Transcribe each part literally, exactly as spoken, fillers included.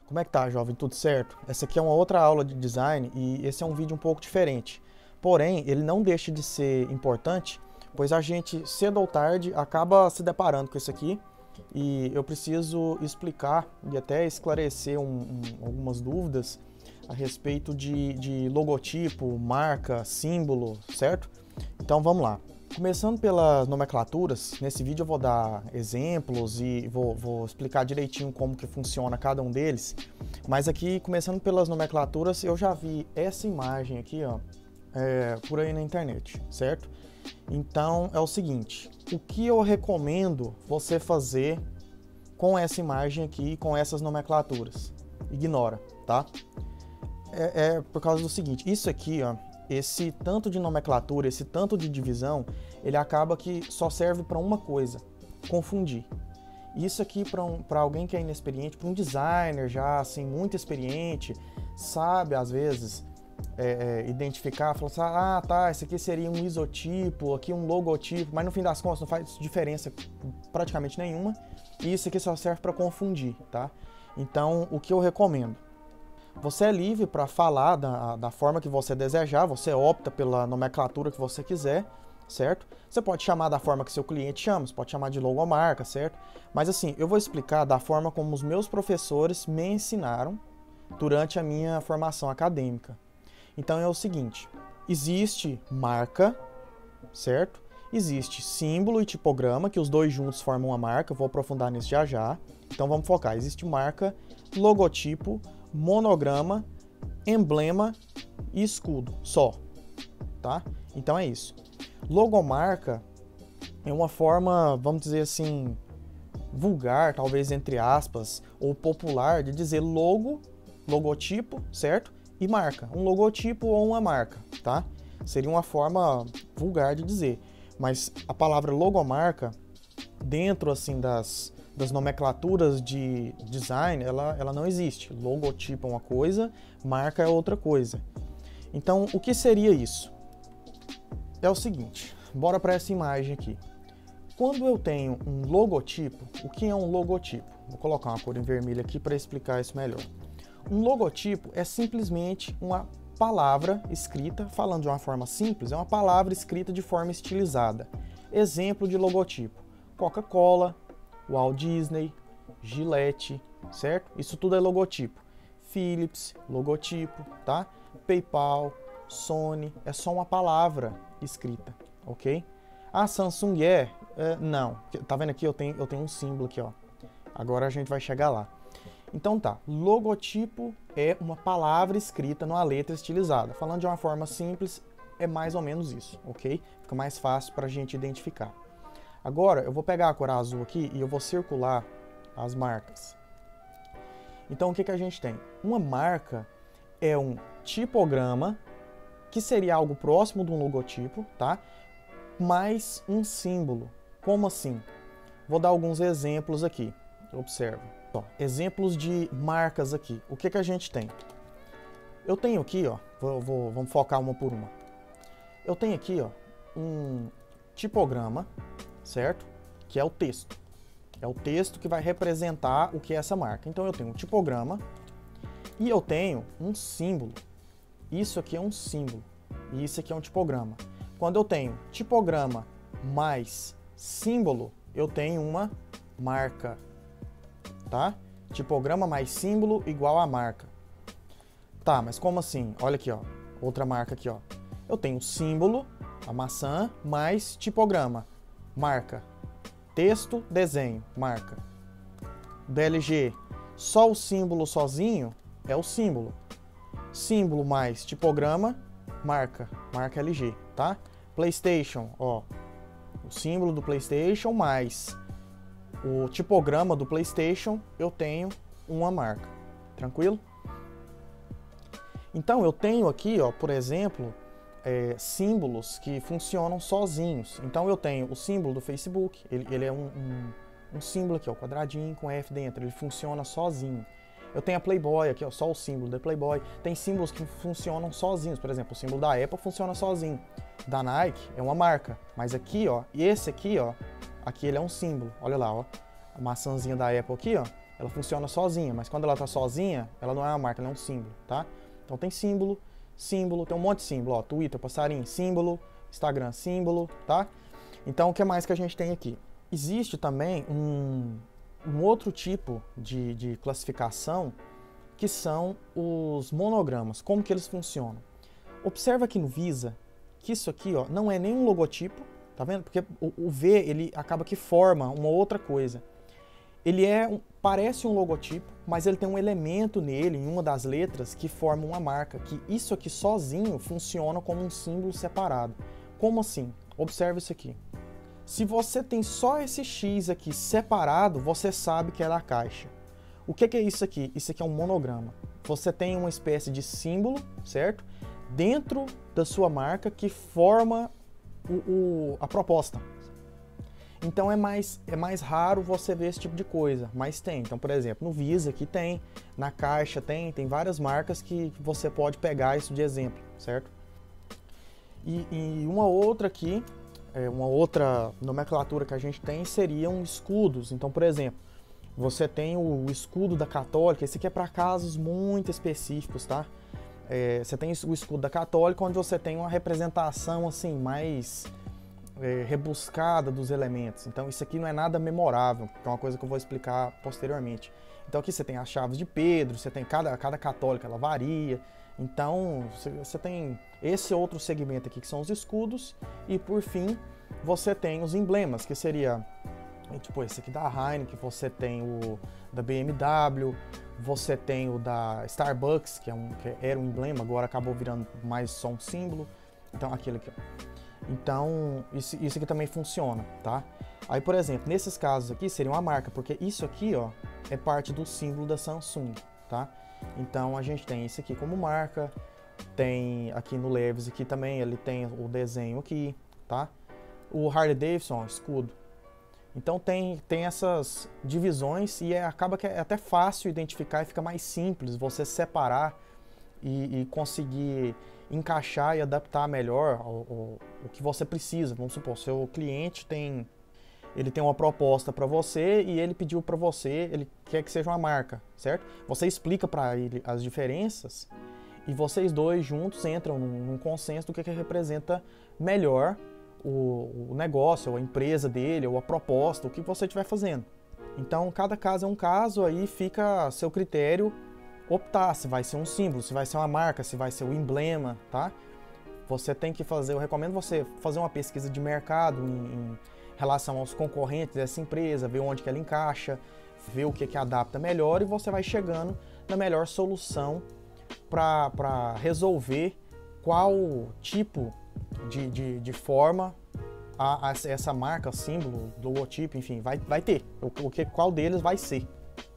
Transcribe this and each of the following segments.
Como é que tá, jovem? Tudo certo? Essa aqui é uma outra aula de design e esse é um vídeo um pouco diferente. Porém, ele não deixa de ser importante, pois a gente, cedo ou tarde, acaba se deparando com isso aqui e eu preciso explicar e até esclarecer um, um, algumas dúvidas a respeito de, de logotipo, marca, símbolo, certo? Então vamos lá. Começando pelas nomenclaturas, nesse vídeo eu vou dar exemplos e vou, vou explicar direitinho como que funciona cada um deles. Mas aqui, começando pelas nomenclaturas, eu já vi essa imagem aqui, ó, é, por aí na internet, certo? Então é o seguinte, o que eu recomendo você fazer com essa imagem aqui, com essas nomenclaturas? Ignora, tá? É, é por causa do seguinte, isso aqui, ó, esse tanto de nomenclatura, esse tanto de divisão, ele acaba que só serve para uma coisa, confundir. Isso aqui para um, para alguém que é inexperiente, para um designer já assim muito experiente, sabe às vezes é, é, identificar, falar assim, ah tá, esse aqui seria um isotipo, aqui um logotipo, mas no fim das contas não faz diferença praticamente nenhuma. E isso aqui só serve para confundir, tá? Então o que eu recomendo? Você é livre para falar da, da forma que você desejar, você opta pela nomenclatura que você quiser, certo? Você pode chamar da forma que seu cliente chama, você pode chamar de logomarca, certo? Mas assim, eu vou explicar da forma como os meus professores me ensinaram durante a minha formação acadêmica. Então é o seguinte, existe marca, certo? Existe símbolo e tipograma, que os dois juntos formam uma marca, eu vou aprofundar nisso já já. Então vamos focar, existe marca, logotipo, monograma, emblema e escudo, só, tá? Então é isso. Logomarca é uma forma, vamos dizer assim, vulgar, talvez entre aspas, ou popular, de dizer logo, logotipo, certo? E marca, um logotipo ou uma marca, tá? Seria uma forma vulgar de dizer. Mas a palavra logomarca, dentro assim das... das nomenclaturas de design, ela, ela não existe. Logotipo é uma coisa, marca é outra coisa. Então, o que seria isso? É o seguinte, bora para essa imagem aqui. Quando eu tenho um logotipo, o que é um logotipo? Vou colocar uma cor em vermelho aqui para explicar isso melhor. Um logotipo é simplesmente uma palavra escrita, falando de uma forma simples, é uma palavra escrita de forma estilizada. Exemplo de logotipo: Coca-Cola, Walt Disney, Gillette, certo? Isso tudo é logotipo. Philips, logotipo, tá? PayPal, Sony, é só uma palavra escrita, ok? A Samsung é? é não, tá vendo aqui? Eu tenho, eu tenho um símbolo aqui, ó. Agora a gente vai chegar lá. Então tá, logotipo é uma palavra escrita numa letra estilizada. Falando de uma forma simples, é mais ou menos isso, ok? Fica mais fácil para a gente identificar. Agora, eu vou pegar a cor azul aqui e eu vou circular as marcas. Então, o que que a gente tem? Uma marca é um tipograma, que seria algo próximo de um logotipo, tá? Mais um símbolo. Como assim? Vou dar alguns exemplos aqui. Observa. Ó, exemplos de marcas aqui. O que que a gente tem? Eu tenho aqui, ó, vou, vou, vamos focar uma por uma. Eu tenho aqui, ó, um tipograma, certo? Que é o texto. É o texto que vai representar o que é essa marca. Então eu tenho um tipograma e eu tenho um símbolo. Isso aqui é um símbolo e isso aqui é um tipograma. Quando eu tenho tipograma mais símbolo, eu tenho uma marca, tá? Tipograma mais símbolo igual a marca. Tá, mas como assim? Olha aqui, ó, outra marca aqui, ó. Eu tenho símbolo, a maçã, mais tipograma, marca. Texto, desenho, marca. D L G, só o símbolo sozinho é o símbolo. Símbolo mais tipograma, marca, marca L G, tá? PlayStation, ó, o símbolo do PlayStation mais o tipograma do PlayStation, eu tenho uma marca. Tranquilo? Então eu tenho aqui, ó, por exemplo, É, símbolos que funcionam sozinhos. Então eu tenho o símbolo do Facebook, ele, ele é um, um, um símbolo aqui, ó, quadradinho com F dentro, ele funciona sozinho. Eu tenho a Playboy aqui, ó, só o símbolo da Playboy. Tem símbolos que funcionam sozinhos, por exemplo, o símbolo da Apple funciona sozinho. Da Nike é uma marca, mas aqui, ó, e esse aqui, ó, aqui ele é um símbolo. Olha lá, ó, a maçãzinha da Apple aqui, ó, ela funciona sozinha, mas quando ela está sozinha, ela não é uma marca, ela é um símbolo, tá? Então tem símbolo, símbolo, tem um monte de símbolo, ó, Twitter, passarinho, símbolo, Instagram, símbolo, tá? Então o que mais que a gente tem aqui? Existe também um, um outro tipo de, de classificação, que são os monogramas. Como que eles funcionam? Observa aqui no Visa que isso aqui, ó, não é nenhum logotipo, tá vendo? Porque o, o V, ele acaba que forma uma outra coisa. Ele é um, parece um logotipo, mas ele tem um elemento nele, em uma das letras, que forma uma marca, que isso aqui sozinho funciona como um símbolo separado. Como assim? Observa isso aqui. Se você tem só esse X aqui separado, você sabe que é da Caixa. O que que é isso aqui? Isso aqui é um monograma. Você tem uma espécie de símbolo, certo? Dentro da sua marca que forma o, o, a proposta. Então é mais, é mais raro você ver esse tipo de coisa, mas tem. Então, por exemplo, no Visa aqui tem, na Caixa tem, tem várias marcas que você pode pegar isso de exemplo, certo? E, e uma outra aqui, é, uma outra nomenclatura que a gente tem seriam escudos. Então, por exemplo, você tem o escudo da Católica, esse aqui é para casos muito específicos, tá? É, você tem o escudo da Católica, onde você tem uma representação assim mais é, rebuscada dos elementos. Então isso aqui não é nada memorável, que é uma coisa que eu vou explicar posteriormente. Então aqui você tem as chaves de Pedro, você tem cada, cada católica, ela varia. Então você, você tem esse outro segmento aqui que são os escudos, e por fim você tem os emblemas, que seria tipo esse aqui da Heineken, você tem o da B M W, você tem o da Starbucks, que, é um, que era um emblema, agora acabou virando mais só um símbolo. Então aquele aqui, ó. Então isso, isso aqui também funciona, tá? Aí, por exemplo, nesses casos aqui seria uma marca, porque isso aqui, ó, é parte do símbolo da Samsung, tá? Então a gente tem isso aqui como marca, tem aqui no Levi's aqui também, ele tem o desenho aqui, tá? O Harley Davidson, ó, escudo. Então tem, tem essas divisões e é, acaba que é até fácil identificar e fica mais simples você separar e, e conseguir encaixar e adaptar melhor o, o, o que você precisa. Vamos supor, seu cliente tem, ele tem uma proposta para você e ele pediu para você, ele quer que seja uma marca, certo? Você explica para ele as diferenças e vocês dois juntos entram num, num consenso do que, que representa melhor O, o negócio, ou a empresa dele, ou a proposta, o que você estiver fazendo. Então, cada caso é um caso, aí fica a seu critério optar se vai ser um símbolo, se vai ser uma marca, se vai ser o emblema, tá? Você tem que fazer, eu recomendo você fazer uma pesquisa de mercado em, em relação aos concorrentes dessa empresa, ver onde que ela encaixa, ver o que que adapta melhor, e você vai chegando na melhor solução para resolver qual tipo De, de, de forma a, a essa marca, símbolo, logotipo, enfim, vai, vai ter. O, o que, qual deles vai ser.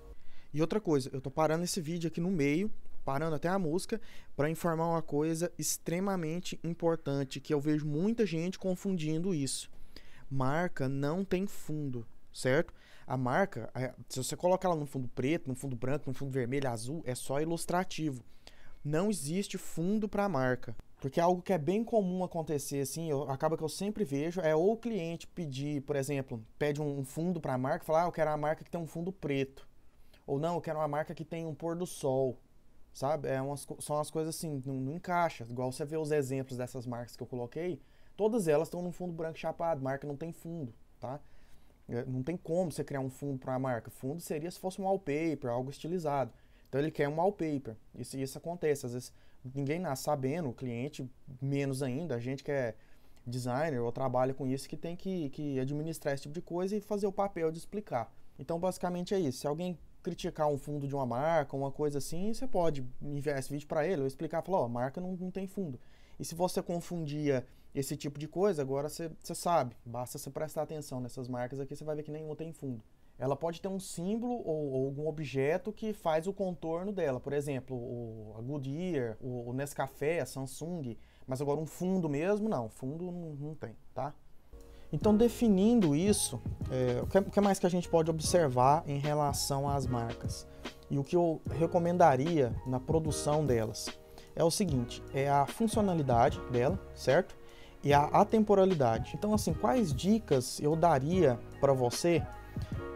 E outra coisa, eu tô parando esse vídeo aqui no meio, parando até a música, para informar uma coisa extremamente importante, que eu vejo muita gente confundindo isso. Marca não tem fundo, certo? A marca, se você coloca ela no fundo preto, no fundo branco, no fundo vermelho, azul, é só ilustrativo. Não existe fundo para a marca. Porque é algo que é bem comum acontecer, assim, eu, acaba que eu sempre vejo, é ou o cliente pedir, por exemplo, pede um fundo para a marca, falar, ah, eu quero uma marca que tem um fundo preto. Ou não, eu quero uma marca que tem um pôr do sol, sabe? É umas, são as coisas assim, não, não encaixa. Igual você vê os exemplos dessas marcas que eu coloquei, todas elas estão num fundo branco chapado, marca não tem fundo, tá? Não tem como você criar um fundo para uma marca. Fundo seria se fosse um wallpaper, algo estilizado. Então ele quer um wallpaper, isso, isso acontece, às vezes ninguém nasce sabendo, o cliente menos ainda, a gente que é designer ou trabalha com isso que tem que, que administrar esse tipo de coisa e fazer o papel de explicar. Então basicamente é isso, se alguém criticar um fundo de uma marca, uma coisa assim, você pode enviar esse vídeo para ele ou explicar, falar, ó, a marca não, não tem fundo. E se você confundia esse tipo de coisa, agora você, você sabe, basta você prestar atenção nessas marcas aqui, você vai ver que nenhuma tem fundo. Ela pode ter um símbolo ou, ou algum objeto que faz o contorno dela. Por exemplo, o, a Goodyear, o, o Nescafé, a Samsung. Mas agora um fundo mesmo, não. Fundo não, não tem, tá? Então, definindo isso, é, o, que, o que mais que a gente pode observar em relação às marcas? E o que eu recomendaria na produção delas é o seguinte, é a funcionalidade dela, certo? E a atemporalidade. Então, assim, quais dicas eu daria para você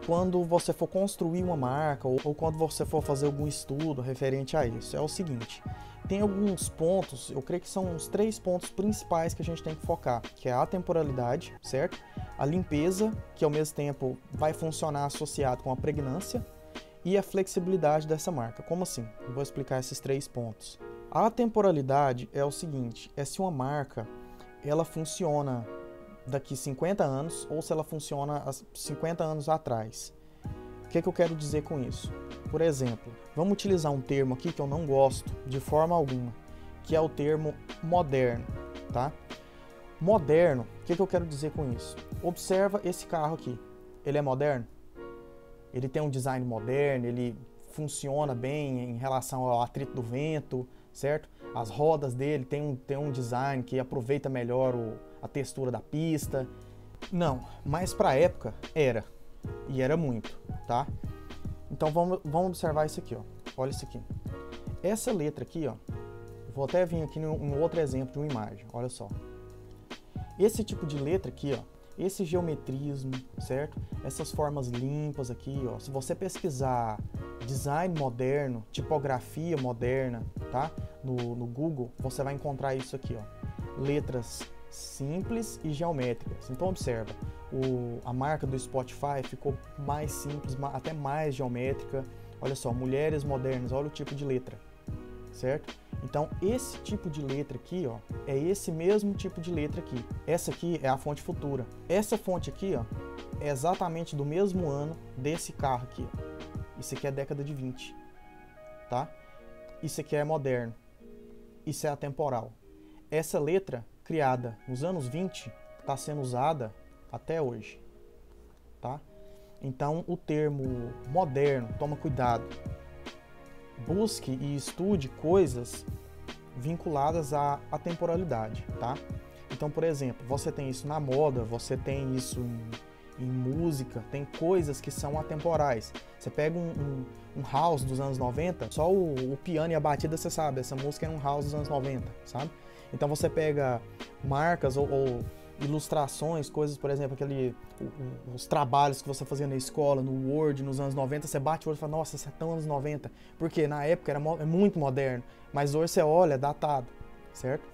quando você for construir uma marca ou, ou quando você for fazer algum estudo referente a isso. É o seguinte, tem alguns pontos, eu creio que são os três pontos principais que a gente tem que focar, que é a atemporalidade, certo? A limpeza, que ao mesmo tempo vai funcionar associado com a pregnância, e a flexibilidade dessa marca. Como assim? Eu vou explicar esses três pontos. A atemporalidade é o seguinte, é se uma marca ela funciona daqui cinquenta anos ou se ela funciona há cinquenta anos atrás. O que, que eu quero dizer com isso? Por exemplo, vamos utilizar um termo aqui que eu não gosto de forma alguma, que é o termo moderno, tá? Moderno, o que, que eu quero dizer com isso? Observa esse carro aqui, ele é moderno? Ele tem um design moderno, ele funciona bem em relação ao atrito do vento, certo? As rodas dele tem um, tem um design que aproveita melhor o, a textura da pista. Não, mas para a época era, e era muito, tá? Então vamos, vamos observar isso aqui, ó. Olha isso aqui. Essa letra aqui, ó, vou até vir aqui em outro exemplo de uma imagem, olha só. Esse tipo de letra aqui, ó, esse geometrismo, certo? Essas formas limpas aqui, ó. Se você pesquisar design moderno, tipografia moderna, tá? No, no Google, você vai encontrar isso aqui, ó. Letras simples e geométricas. Então observa, o, a marca do Spotify ficou mais simples, até mais geométrica. Olha só, mulheres modernas, olha o tipo de letra, certo? Então esse tipo de letra aqui, ó, é esse mesmo tipo de letra aqui. Essa aqui é a fonte futura. Essa fonte aqui, ó, é exatamente do mesmo ano desse carro aqui, ó. Isso aqui é década de vinte, tá? Isso aqui é moderno. Isso é atemporal. Essa letra, criada nos anos vinte, está sendo usada até hoje, tá? Então, o termo moderno, toma cuidado. Busque e estude coisas vinculadas à atemporalidade, tá? Então, por exemplo, você tem isso na moda, você tem isso em, em música, tem coisas que são atemporais. Você pega um, um, um house dos anos noventa, só o, o piano e a batida você sabe, essa música era um house dos anos noventa, sabe? Então você pega marcas ou, ou ilustrações, coisas, por exemplo, aquele, os trabalhos que você fazia na escola, no Word, nos anos noventa, você bate o olho e fala, nossa, isso é tão anos noventa, porque na época era mo- é muito moderno, mas hoje você olha, é datado, certo?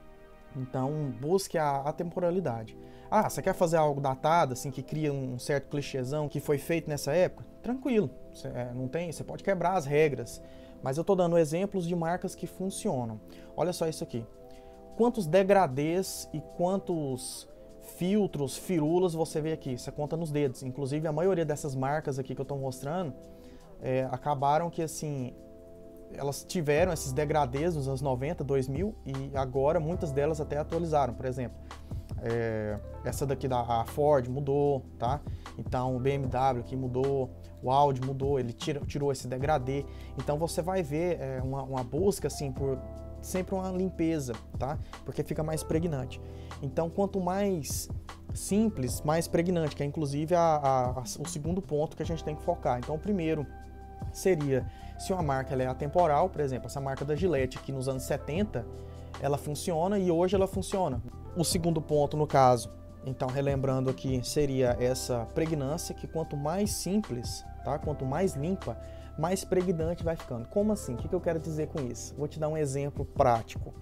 Então, busque a atemporalidade. Ah, você quer fazer algo datado, assim, que cria um certo clichêzão que foi feito nessa época? Tranquilo, você, é, não tem, você pode quebrar as regras, mas eu tô dando exemplos de marcas que funcionam. Olha só isso aqui. Quantos degradês e quantos filtros, firulas você vê aqui? Você conta nos dedos. Inclusive, a maioria dessas marcas aqui que eu estou mostrando é, acabaram que, assim, elas tiveram esses degradês nos anos noventa, dois mil e agora muitas delas até atualizaram. Por exemplo, é, essa daqui da a Ford mudou, tá? Então, o B M W aqui mudou, o Audi mudou, ele tira, tirou esse degradê. Então, você vai ver é, uma, uma busca, assim, por sempre uma limpeza, tá? Porque fica mais pregnante. Então, quanto mais simples, mais pregnante, que é inclusive a, a, a, o segundo ponto que a gente tem que focar. Então, o primeiro seria se uma marca ela é atemporal, por exemplo, essa marca da Gillette aqui nos anos setenta, ela funciona e hoje ela funciona. O segundo ponto, no caso, então, relembrando aqui, seria essa pregnância, que quanto mais simples, tá? Quanto mais limpa, mais pregnante vai ficando. Como assim? O que eu quero dizer com isso? Vou te dar um exemplo prático.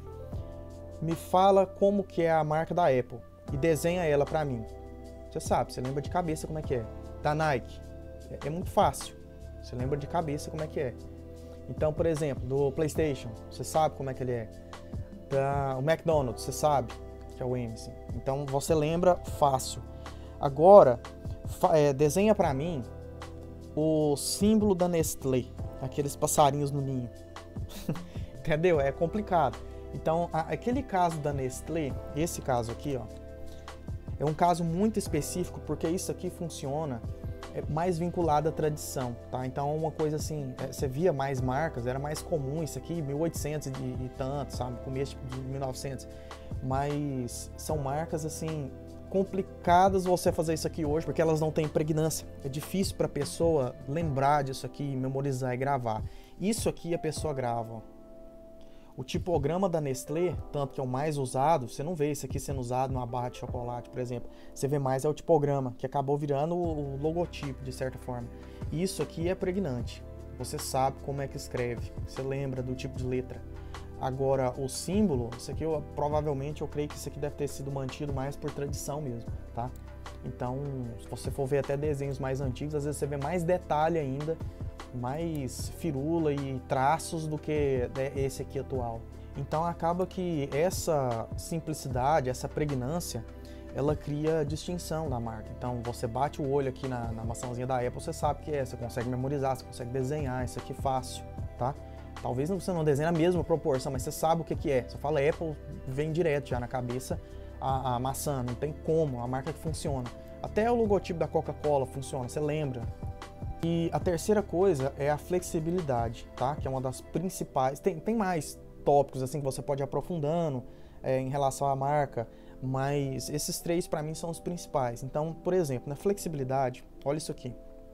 Me fala como que é a marca da Apple e desenha ela para mim. Você sabe, você lembra de cabeça como é que é. Da Nike, é, é muito fácil. Você lembra de cabeça como é que é. Então, por exemplo, do PlayStation, você sabe como é que ele é. Da, o McDonald's, você sabe que é o M, assim. Então, você lembra fácil. Agora, é, desenha para mim o símbolo da Nestlé, aqueles passarinhos no ninho. Entendeu? É complicado. Então, a, aquele caso da Nestlé, esse caso aqui, ó, é um caso muito específico, porque isso aqui funciona é mais vinculado à tradição, tá? Então, uma coisa assim, é, você via mais marcas, era mais comum isso aqui, mil e oitocentos e, e tanto, sabe? Começo de mil e novecentos. Mas são marcas, assim, complicadas você fazer isso aqui hoje, porque elas não têm pregnância. É difícil para a pessoa lembrar disso aqui, memorizar e gravar. Isso aqui a pessoa grava. O tipograma da Nestlé, tanto que é o mais usado, você não vê isso aqui sendo usado numa barra de chocolate, por exemplo. Você vê mais é o tipograma, que acabou virando o logotipo, de certa forma. E isso aqui é pregnante. Você sabe como é que escreve, você lembra do tipo de letra. Agora, o símbolo, isso aqui eu, provavelmente eu creio que isso aqui deve ter sido mantido mais por tradição mesmo, tá? Então, se você for ver até desenhos mais antigos, às vezes você vê mais detalhe ainda, mais firula e traços do que esse aqui atual. Então acaba que essa simplicidade, essa pregnância, ela cria distinção da marca. Então você bate o olho aqui na, na maçãzinha da Apple, você sabe que é, você consegue memorizar, você consegue desenhar, isso aqui é fácil, tá? Talvez você não desenhe a mesma proporção, mas você sabe o que, que é. Você fala Apple, vem direto já na cabeça a, a maçã, não tem como, a marca que funciona. Até o logotipo da Coca-Cola funciona, você lembra. E a terceira coisa é a flexibilidade, tá? Que é uma das principais. Tem, tem mais tópicos assim que você pode ir aprofundando é, em relação à marca, mas esses três para mim são os principais. Então, por exemplo, na flexibilidade, olha isso aqui.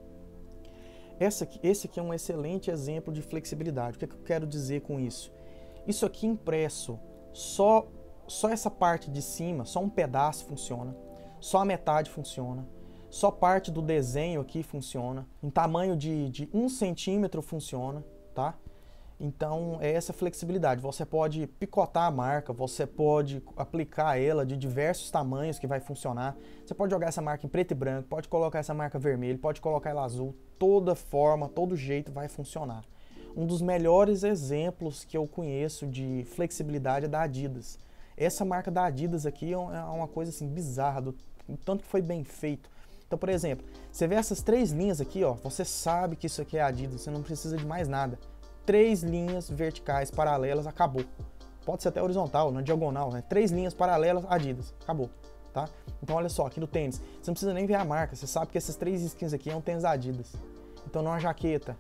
Essa aqui. Esse aqui é um excelente exemplo de flexibilidade. O que, é que eu quero dizer com isso? Isso aqui impresso, só, só essa parte de cima, só um pedaço funciona, só a metade funciona. Só parte do desenho aqui funciona. Em tamanho de, de um centímetro funciona, tá? Então, é essa flexibilidade. Você pode picotar a marca, você pode aplicar ela de diversos tamanhos que vai funcionar. Você pode jogar essa marca em preto e branco, pode colocar essa marca vermelho, pode colocar ela azul. Toda forma, todo jeito vai funcionar. Um dos melhores exemplos que eu conheço de flexibilidade é da Adidas. Essa marca da Adidas aqui é uma coisa assim bizarra, do tanto que foi bem feito. Então, por exemplo, você vê essas três linhas aqui, ó, você sabe que isso aqui é Adidas, você não precisa de mais nada. Três linhas verticais paralelas, acabou. Pode ser até horizontal, na diagonal, né? Três linhas paralelas, Adidas, acabou, tá? Então, olha só, aqui no tênis, você não precisa nem ver a marca, você sabe que essas três skins aqui é um tênis Adidas. Então, não é uma jaqueta.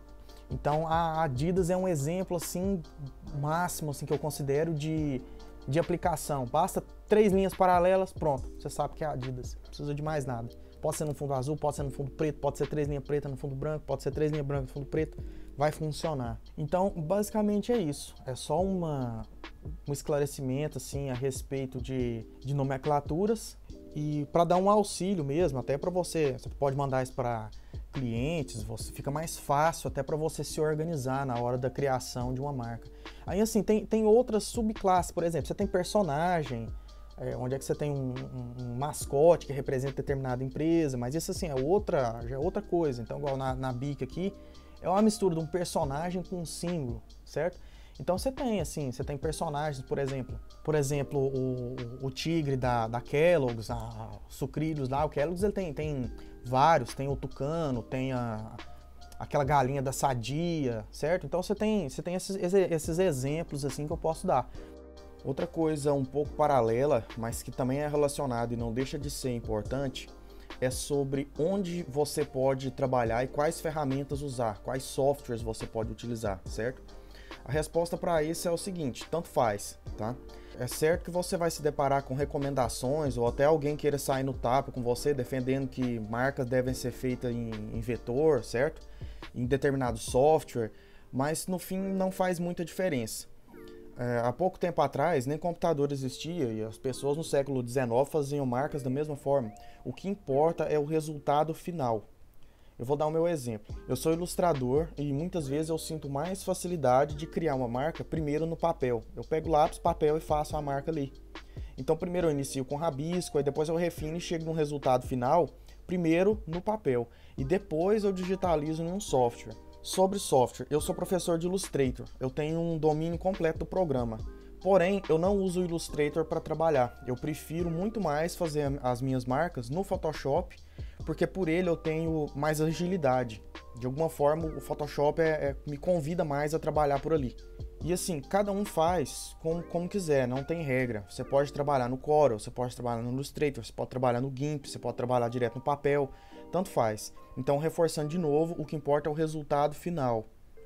Então, a Adidas é um exemplo, assim, máximo, assim, que eu considero de, de aplicação. Basta três linhas paralelas, pronto, você sabe que é Adidas, não precisa de mais nada. Pode ser no fundo azul, pode ser no fundo preto, pode ser três linhas pretas no fundo branco, pode ser três linhas brancas no fundo preto, vai funcionar. Então, basicamente é isso. É só uma, um esclarecimento assim, a respeito de, de nomenclaturas e para dar um auxílio mesmo, até para você. Você pode mandar isso para clientes, você, fica mais fácil até para você se organizar na hora da criação de uma marca. Aí, assim, tem, tem outras subclasses, por exemplo, você tem personagem, É, onde é que você tem um, um, um mascote que representa determinada empresa, mas isso assim é outra, já é outra coisa. Então, igual na, na Bic aqui, é uma mistura de um personagem com um símbolo, certo? Então você tem assim, você tem personagens, por exemplo, por exemplo, o, o tigre da, da Kellogg's, a sucrilhos lá, o Kellogg's ele tem, tem vários, tem o tucano, tem a, aquela galinha da Sadia, certo? Então você tem, você tem esses, esses exemplos assim que eu posso dar. Outra coisa um pouco paralela, mas que também é relacionada e não deixa de ser importante, é sobre onde você pode trabalhar e quais ferramentas usar, quais softwares você pode utilizar, certo? A resposta para isso é o seguinte, tanto faz, tá? É certo que você vai se deparar com recomendações ou até alguém queira sair no tapa com você defendendo que marcas devem ser feitas em, em vetor, certo? Em determinado software, mas no fim não faz muita diferença. É, há pouco tempo atrás, nem computador existia e as pessoas no século dezenove faziam marcas da mesma forma. O que importa é o resultado final. Eu vou dar o meu exemplo. Eu sou ilustrador e muitas vezes eu sinto mais facilidade de criar uma marca primeiro no papel. Eu pego lápis, papel e faço a marca ali. Então primeiro eu inicio com rabisco, aí depois eu refino e chego no resultado final, primeiro no papel. E depois eu digitalizo em um software. Sobre software, eu sou professor de Illustrator, eu tenho um domínio completo do programa. Porém, eu não uso o Illustrator para trabalhar. Eu prefiro muito mais fazer as minhas marcas no Photoshop, porque por ele eu tenho mais agilidade. De alguma forma, o Photoshop é, é, me convida mais a trabalhar por ali. E assim, cada um faz como, como quiser, não tem regra. Você pode trabalhar no Corel, você pode trabalhar no Illustrator, você pode trabalhar no GIMP, você pode trabalhar direto no papel, tanto faz. Então, reforçando de novo, o que importa é o resultado final.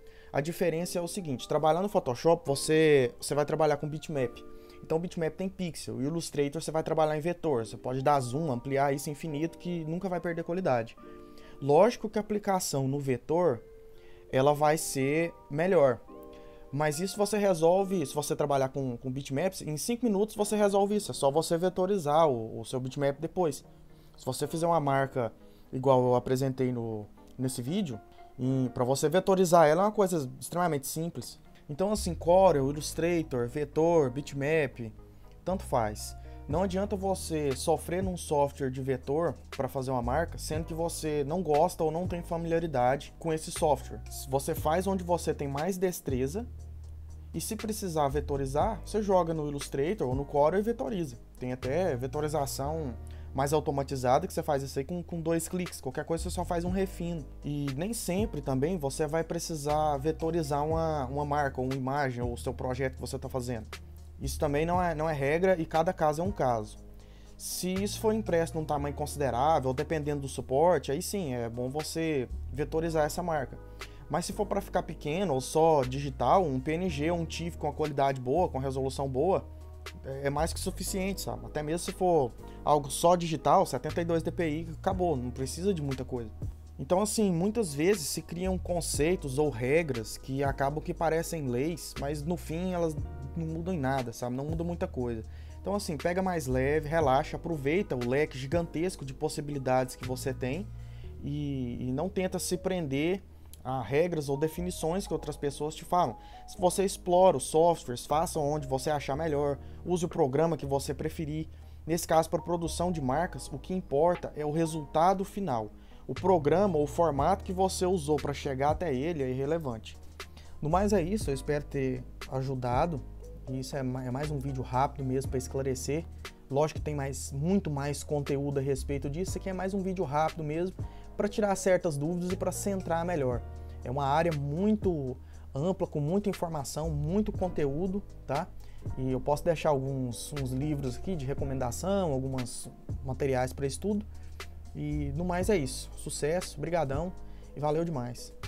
A diferença é o seguinte, trabalhando no Photoshop, você, você vai trabalhar com bitmap. Então o bitmap tem pixel, e o Illustrator você vai trabalhar em vetor. Você pode dar zoom, ampliar isso infinito, que nunca vai perder qualidade. Lógico que a aplicação no vetor, ela vai ser melhor. Mas isso você resolve, se você trabalhar com, com bitmaps, em cinco minutos você resolve isso. É só você vetorizar o, o seu bitmap depois. Se você fizer uma marca igual eu apresentei no, nesse vídeo, para você vetorizar ela é uma coisa extremamente simples. Então assim, Corel, Illustrator, Vetor, Bitmap, tanto faz. Não adianta você sofrer num software de vetor para fazer uma marca, sendo que você não gosta ou não tem familiaridade com esse software. Você faz onde você tem mais destreza e se precisar vetorizar, você joga no Illustrator ou no Corel e vetoriza. Tem até vetorização mais automatizada que você faz isso aí com, com dois cliques. Qualquer coisa você só faz um refino. E nem sempre também você vai precisar vetorizar uma, uma marca ou uma imagem ou o seu projeto que você está fazendo. Isso também não é, não é regra e cada caso é um caso. Se isso for impresso num tamanho considerável, dependendo do suporte, aí sim, é bom você vetorizar essa marca. Mas se for para ficar pequeno ou só digital, um P N G ou um T I F F com a qualidade boa, com resolução boa, é mais que suficiente, sabe? Até mesmo se for algo só digital, setenta e dois D P I, acabou, não precisa de muita coisa. Então, assim, muitas vezes se criam conceitos ou regras que acabam que parecem leis, mas no fim elas não mudam em nada, sabe? Não muda muita coisa. Então, assim, pega mais leve, relaxa, aproveita o leque gigantesco de possibilidades que você tem e, e não tenta se prender a regras ou definições que outras pessoas te falam. Se você explora os softwares, faça onde você achar melhor, use o programa que você preferir. Nesse caso, para produção de marcas, o que importa é o resultado final. O programa ou o formato que você usou para chegar até ele é irrelevante. No mais é isso, eu espero ter ajudado. Isso é mais um vídeo rápido mesmo para esclarecer. Lógico que tem mais, muito mais conteúdo a respeito disso. Isso aqui é mais um vídeo rápido mesmo para tirar certas dúvidas e para centrar melhor. É uma área muito ampla, com muita informação, muito conteúdo, tá? E eu posso deixar alguns uns livros aqui de recomendação, alguns materiais para estudo. E no mais é isso. Sucesso, brigadão e valeu demais.